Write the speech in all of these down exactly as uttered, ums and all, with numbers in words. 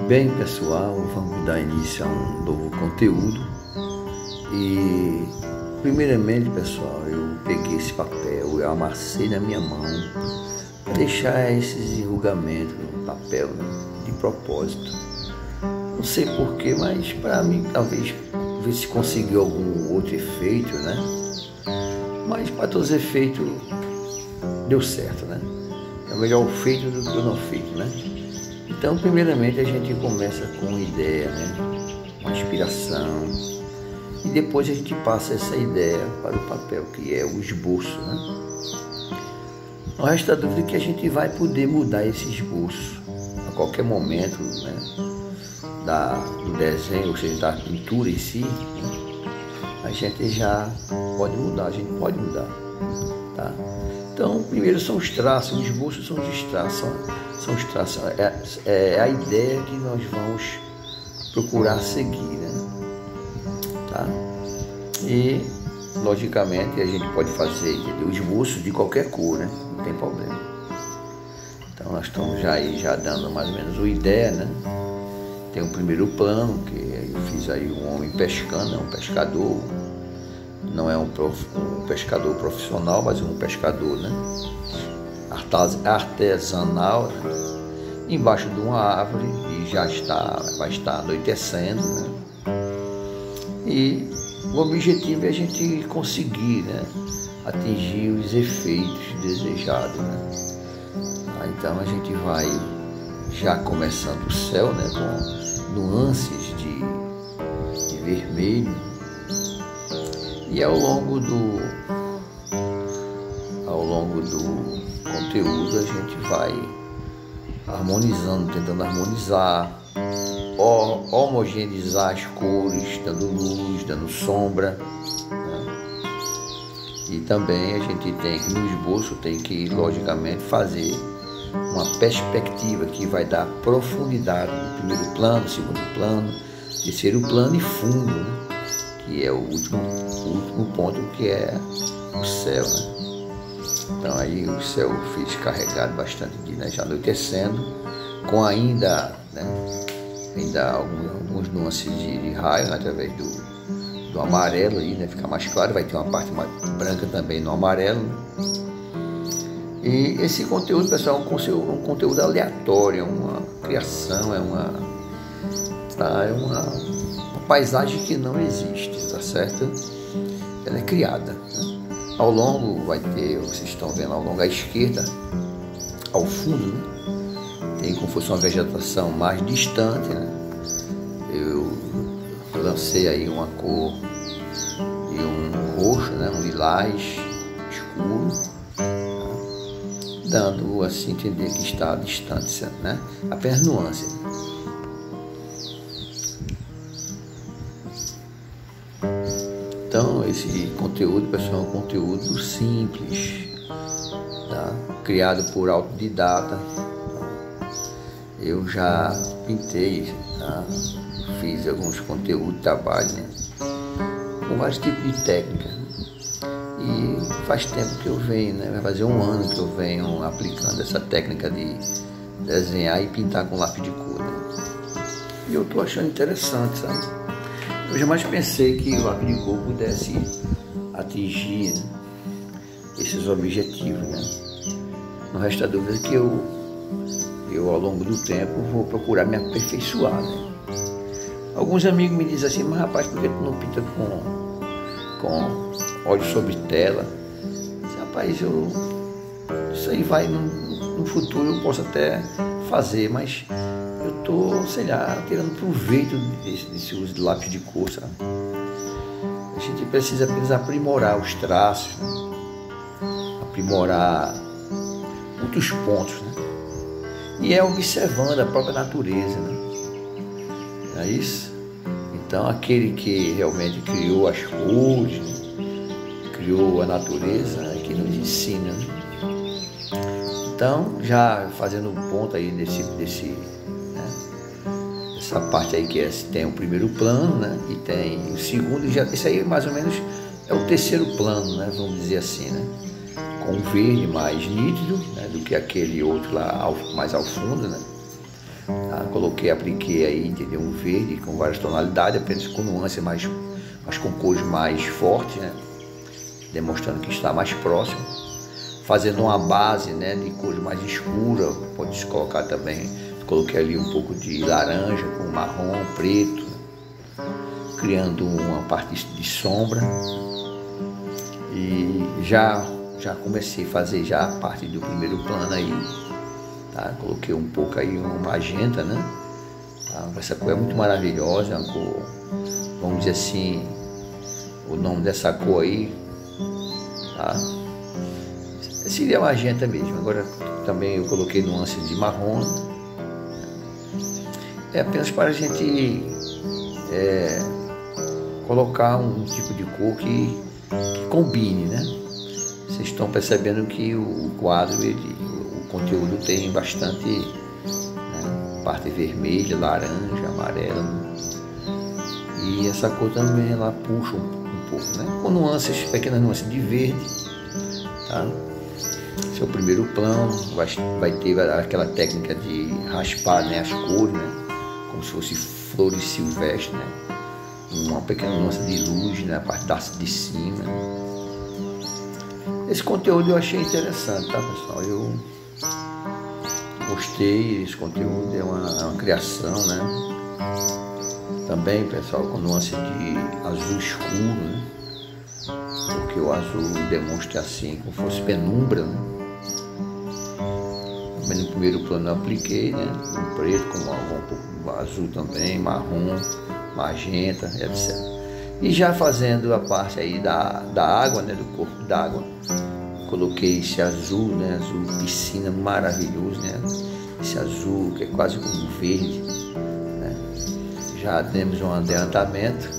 Bem, pessoal, vamos dar início a um novo conteúdo. E primeiramente, pessoal, eu peguei esse papel, eu amassei na minha mão para deixar esses enrugamentos no papel, né, de propósito. Não sei porquê, mas para mim talvez ver se conseguiu algum outro efeito, né? Mas para todos os efeitos deu certo, né? É melhor o feito do que o não feito, né? Então, primeiramente, a gente começa com uma ideia, né? Uma inspiração. E depois a gente passa essa ideia para o papel, que é o esboço, né? Não resta dúvida que a gente vai poder mudar esse esboço a qualquer momento, né? Da, do desenho, ou seja, da pintura em si, a gente já pode mudar, a gente pode mudar, tá? Então, primeiro são os traços, os esboços são os traços, são, são os traços, é, é a ideia que nós vamos procurar seguir, né? Tá? E, logicamente, a gente pode fazer, entendeu? O esboço de qualquer cor, né? Não tem problema. Então, nós estamos já aí, já dando mais ou menos uma ideia, né? Tem um primeiro plano, que eu fiz aí um homem pescando, é um pescador, não é um, prof, um pescador profissional, mas um pescador, né? Artesanal, né? Embaixo de uma árvore, e já está, vai estar anoitecendo, né? E o objetivo é a gente conseguir, né, atingir os efeitos desejados, né? Então a gente vai já começando o céu, né, com nuances de, de vermelho, e ao longo do ao longo do conteúdo a gente vai harmonizando, tentando harmonizar, homogeneizar as cores, dando luz, dando sombra, né? E também a gente tem que, no esboço, tem que logicamente fazer uma perspectiva que vai dar profundidade no primeiro plano, segundo plano, terceiro plano e fundo, né? Que é o último, o último ponto, que é o céu, né? Então aí o céu fiz carregado bastante de, né, já anoitecendo, com ainda, né, ainda alguns, alguns nuances de, de raio, né, através do, do amarelo aí, né, fica mais claro, vai ter uma parte mais branca também no amarelo, né? E esse conteúdo, pessoal, é um, um conteúdo aleatório, é uma criação, é uma, tá, é uma, uma paisagem que não existe, tá certo? Ela é criada, né? Ao longo vai ter, vocês estão vendo ao longo à esquerda, ao fundo, né, tem como se fosse uma vegetação mais distante, né? Eu lancei aí uma cor de um roxo, né, um lilás escuro, dando assim entender que está à distância, né? Apenas nuance. Então esse conteúdo, pessoal, é um conteúdo simples, tá? Criado por autodidata. Eu já pintei, tá? Fiz alguns conteúdos, trabalho, né, com vários tipos de técnicas. E faz tempo que eu venho, né? Vai fazer um ano que eu venho aplicando essa técnica de desenhar e pintar com lápis de cor, né? E eu tô achando interessante, sabe? Eu jamais pensei que o lápis de cor pudesse atingir, né, esses objetivos, né? Não resta dúvida que eu, eu, ao longo do tempo, vou procurar me aperfeiçoar, né? Alguns amigos me dizem assim, mas rapaz, por que tu não pinta com, com óleo sobre tela? Disse, rapaz, eu, isso aí vai no, no futuro, eu posso até fazer, mas eu tô, sei lá, tirando proveito desse, desse uso de lápis de cor, sabe? A gente precisa apenas aprimorar os traços, né? Aprimorar muitos pontos, né? E é observando a própria natureza, né? Não é isso? Então, aquele que realmente criou as cores, né, criou a natureza, é que nos ensina, né? Então, já fazendo um ponto aí desse, desse, né, essa parte aí que é, tem o primeiro plano, né, e tem o segundo, já, esse aí mais ou menos é o terceiro plano, né, vamos dizer assim, né, com um verde mais nítido, né, do que aquele outro lá ao, mais ao fundo, né. Tá? coloquei, apliquei aí, entendeu? Um verde com várias tonalidades, apenas com nuances mais, mas com cores mais fortes, né? Demonstrando que está mais próximo. Fazendo uma base, né, de cores mais escura, pode colocar também, coloquei ali um pouco de laranja com marrom, preto, criando uma parte de sombra. E já, já comecei a fazer já a parte do primeiro plano aí, tá? Coloquei um pouco aí um magenta, né? Tá? Essa cor é muito maravilhosa, é uma cor, vamos dizer assim, o nome dessa cor aí, tá? Seria magenta mesmo. Agora também eu coloquei nuances de marrom. É apenas para a gente é, colocar um tipo de cor que, que combine, né? Vocês estão percebendo que o quadro, ele, o conteúdo tem bastante, né, parte vermelha, laranja, amarela, e essa cor também ela puxa um, um pouco, né? Com nuances, pequenas nuances de verde, tá? Esse é o primeiro plano, vai, vai ter aquela técnica de raspar, né, as cores, né, como se fosse flores silvestres, né, uma pequena nuance de luz na, né, parte da, de cima. Esse conteúdo eu achei interessante, tá, pessoal? Eu gostei, esse conteúdo é uma, é uma criação, né? Também, pessoal, com nuance de azul escuro, né? Porque o azul demonstra assim, como se fosse penumbra, né? Também no primeiro plano eu apliquei, né? Um preto, com um pouco azul também, marrom, magenta, etcétera. E já fazendo a parte aí da, da água, né? Do corpo d'água, coloquei esse azul, né? Azul piscina maravilhoso, né? Esse azul que é quase como um verde, né? Já temos um adiantamento,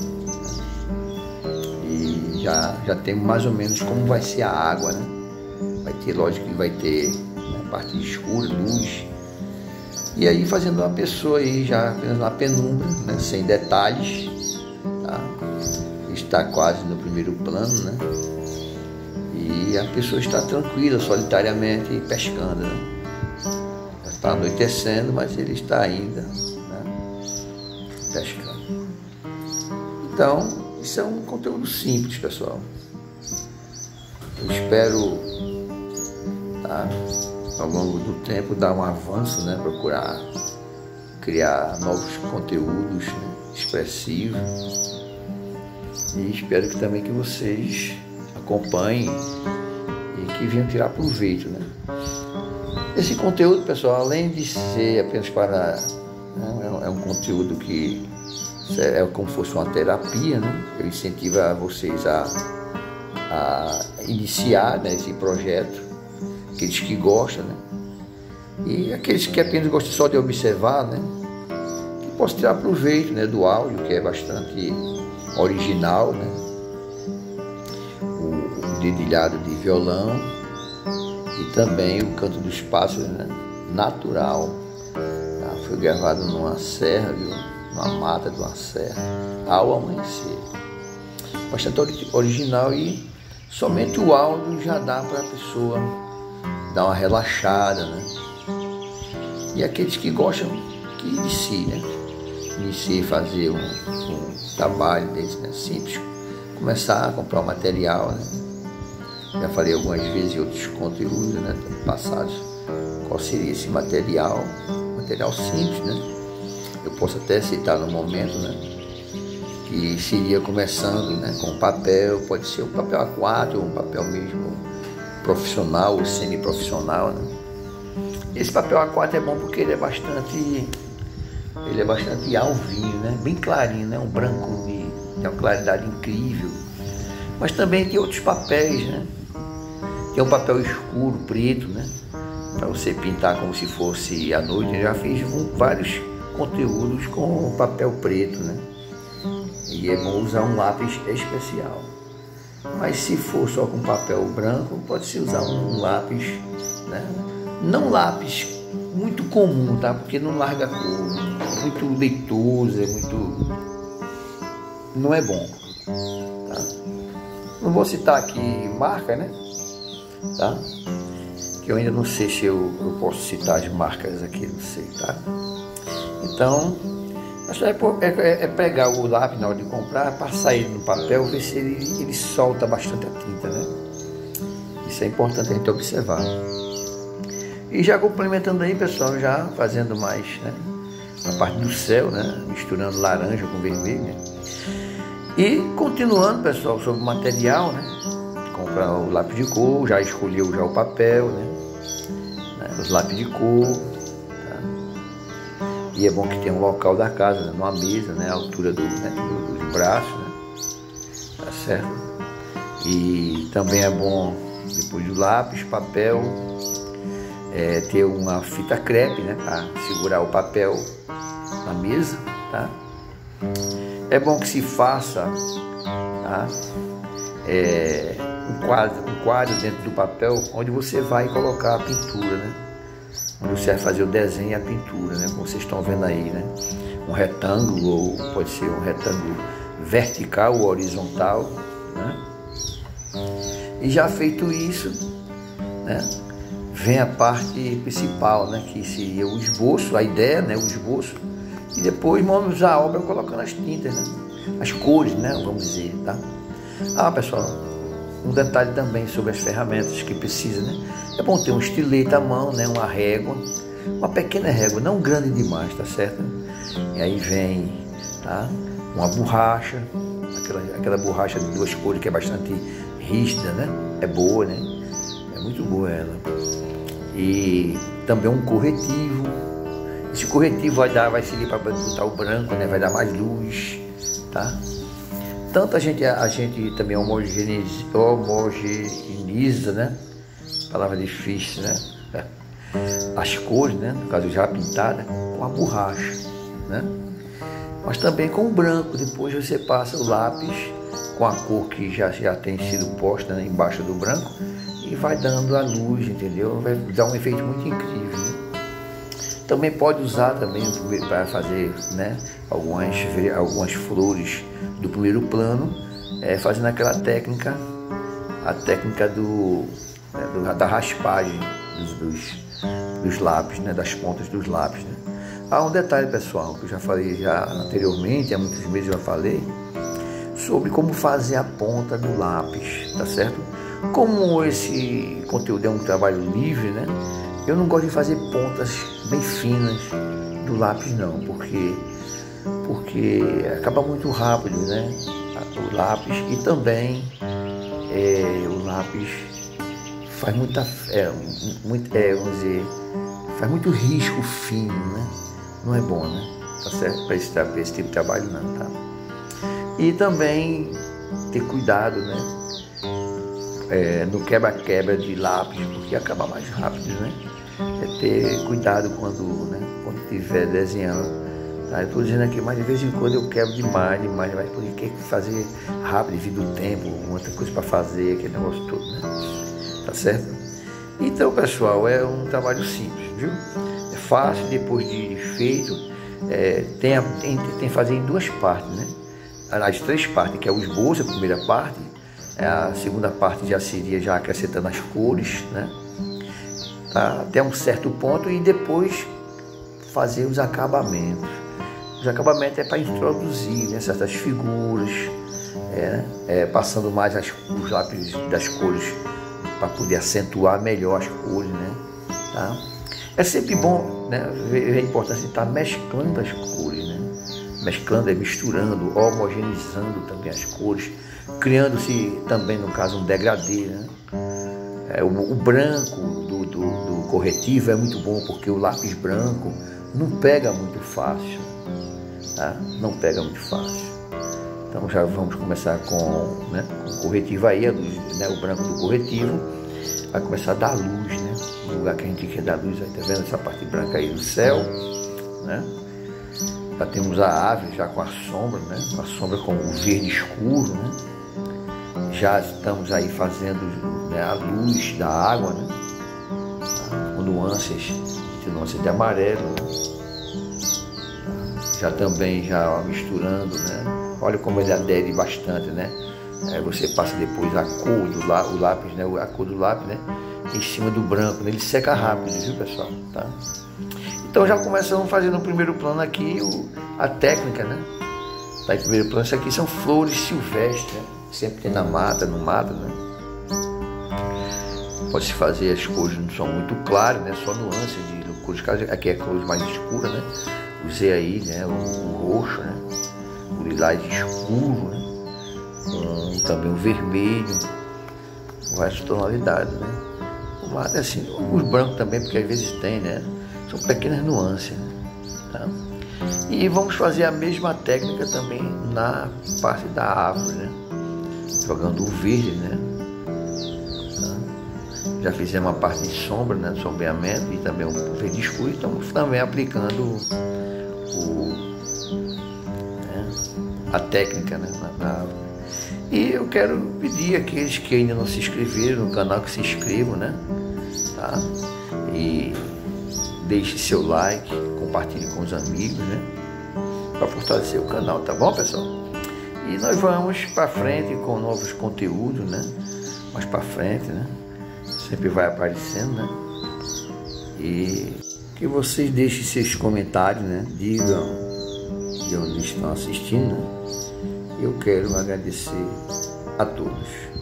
e já, já temos mais ou menos como vai ser a água, né? Vai ter, lógico que vai ter, né, parte escura, luz, e aí fazendo uma pessoa aí já apenas na penumbra, né? Sem detalhes, tá? Está quase no primeiro plano, né? E a pessoa está tranquila, solitariamente pescando, né? Já está anoitecendo, mas ele está ainda, né, pescando. Então, isso é um conteúdo simples, pessoal. Eu espero, tá, ao longo do tempo dar um avanço, né? Procurar criar novos conteúdos, né, expressivos. E espero que também que vocês acompanhem e que venham tirar proveito, né? Esse conteúdo, pessoal, além de ser apenas para, né, é um conteúdo que é como se fosse uma terapia, né? Eu incentivo vocês a, a iniciar, né, esse projeto, aqueles que gostam, né? E aqueles que apenas gostam só de observar, né? Que possam tirar proveito, né, do áudio, que é bastante original, né? O, o dedilhado de violão e também o canto dos pássaros, né? Natural, tá? Foi gravado numa serra, viu? Numa mata de uma serra, ao amanhecer. Bastante original, e somente o áudio já dá para a pessoa dar uma relaxada, né? E aqueles que gostam que inicie, né? Inicie fazer um, um trabalho desse, né? Simples, começar a comprar o material, né? Já falei algumas vezes em outros conteúdos, né, passados, qual seria esse material, material simples, né? Eu posso até citar no momento, né, que seria começando, né, com papel, pode ser um papel A quatro, um papel mesmo profissional ou semi-profissional, né? Esse papel A quatro é bom porque ele é bastante, ele é bastante alvinho, né, bem clarinho, né, um branco de, de uma claridade incrível. Mas também tem outros papéis, né? Tem um papel escuro, preto, né? Para você pintar como se fosse à noite. Eu já fiz vários conteúdos com papel preto, né? E é bom usar um lápis especial. Mas se for só com papel branco, pode-se usar um lápis, né? Não lápis muito comum, tá? Porque não larga a cor, muito leitoso, é muito... não é bom, tá? Não vou citar aqui marca, né? Tá? Que eu ainda não sei se eu, eu posso citar as marcas aqui, não sei, tá? Então, é, é pegar o lápis na hora de comprar, passar ele no papel, ver se ele, ele solta bastante a tinta, né? Isso é importante a gente observar. E já complementando aí, pessoal, já fazendo mais, né, a parte do céu, né, misturando laranja com vermelho, né? E continuando, pessoal, sobre o material, né, comprar o lápis de cor, já escolheu já o papel, né, né os lápis de cor, tá? E é bom que tenha um local da casa, né, numa mesa, né, a altura do, né, do, dos braços, né, tá certo? E também é bom, depois do lápis, papel, É, ter uma fita crepe, né, para segurar o papel na mesa, tá? É bom que se faça, tá? É, um quadro, um quadro dentro do papel onde você vai colocar a pintura, né? Onde você vai fazer o desenho e a pintura, né? Como vocês estão vendo aí, né? Um retângulo, ou pode ser um retângulo vertical ou horizontal, né? E já feito isso, né, vem a parte principal, né, que seria o esboço, a ideia, né, o esboço, e depois vamos usar a obra colocando as tintas, né, as cores, né, vamos dizer, tá? Ah, pessoal, um detalhe também sobre as ferramentas que precisa, né, é bom ter um estilete à mão, né, uma régua, uma pequena régua, não grande demais, tá certo? E aí vem, tá, uma borracha, aquela, aquela borracha de duas cores que é bastante rígida, né, é boa, né, é muito boa ela. E também um corretivo. Esse corretivo vai dar, vai servir para botar o branco, né? Vai dar mais luz, tá? Tanto a gente, a gente também homogeneiza, homogeneiza, né? Palavra difícil, né? As cores, né? No caso já pintada, com a borracha, né? Mas também com o branco. Depois você passa o lápis com a cor que já, já tem sido posta, né, embaixo do branco, e vai dando a luz, entendeu? Vai dar um efeito muito incrível, né? Também pode usar também para fazer, né, algumas, algumas flores do primeiro plano, é, fazendo aquela técnica, a técnica do, né, do da raspagem dos, dos, dos lápis, né, das pontas dos lápis, né? Há um detalhe, pessoal, que eu já falei já anteriormente, há muitos meses eu já falei, sobre como fazer a ponta do lápis, tá certo? Como esse conteúdo é um trabalho livre, né? Eu não gosto de fazer pontas bem finas do lápis, não, porque, porque acaba muito rápido, né? O lápis, e também é, o lápis faz muita, é, muito, é, vamos dizer, faz muito risco fino, né? Não é bom, né? Tá certo? Para esse, esse tipo de trabalho, não, tá? E também ter cuidado, né, é, no quebra-quebra de lápis, porque acaba mais rápido, né? É ter cuidado quando, né, quando estiver desenhando, tá? Eu estou dizendo aqui, mas de vez em quando eu quebro demais, demais, demais, porque quer fazer rápido devido ao tempo, muita coisa para fazer, aquele negócio todo, né? Tá certo? Então, pessoal, é um trabalho simples, viu? É fácil, depois de feito, é, tem, a, tem, tem que fazer em duas partes, né? As três partes, que é o esboço, a primeira parte, a segunda parte já seria já acrescentando as cores, né? Tá? Até um certo ponto, e depois fazer os acabamentos. Os acabamentos é para introduzir, né, certas figuras, é, é, passando mais as, os lápis das cores para poder acentuar melhor as cores, né? Tá? É sempre bom, né, ver a importância de estar mesclando as cores, né? Mesclando, é misturando, homogeneizando também as cores, criando-se também, no caso, um degradê, né? É, o, o branco do, do, do corretivo é muito bom, porque o lápis branco não pega muito fácil, tá? Não pega muito fácil. Então já vamos começar com, né, com o corretivo aí, a luz, né, o branco do corretivo, vai começar a dar luz, né? O lugar que a gente quer dar luz, aí tá vendo essa parte branca aí do céu, né? Já temos a ave já com a sombra, né? Com a sombra com o verde escuro, né? Já estamos aí fazendo, né, a luz da água, né? Com nuances, nuances de amarelo, né? Já também já misturando, né? Olha como ele adere bastante, né? Aí você passa depois a cor do lá, o lápis, né? A cor do lápis, né? Em cima do branco, né? Ele seca rápido, viu, pessoal? Tá? Então já começamos a fazer no primeiro plano aqui o, a técnica, né? Tá em primeiro plano, isso aqui são flores silvestres, né? Sempre tem na mata, no mato, né? Pode-se fazer, as cores não são muito claras, né? Só nuances de cores, aqui é cores mais escuras, né? Usei aí, né? O, o roxo, né? O lilás escuro, né? Um, também o vermelho, várias tonalidades, né? O mato é assim, os brancos também, porque às vezes tem, né? São pequenas nuances, né? Tá? E vamos fazer a mesma técnica também na parte da árvore, né? Jogando o verde, né? Tá? Já fizemos a parte de sombra, né? Do sombreamento e também o verde escuro. Estamos também aplicando o, né? a técnica, né? na, na árvore. E eu quero pedir àqueles que ainda não se inscreveram no canal que se inscrevam, né? Tá? E deixe seu like, compartilhe com os amigos, né? Para fortalecer o canal, tá bom, pessoal? E nós vamos para frente com novos conteúdos, né? Mais para frente, né? Sempre vai aparecendo, né? E que vocês deixem seus comentários, né? Digam de onde estão assistindo, né? Eu quero agradecer a todos.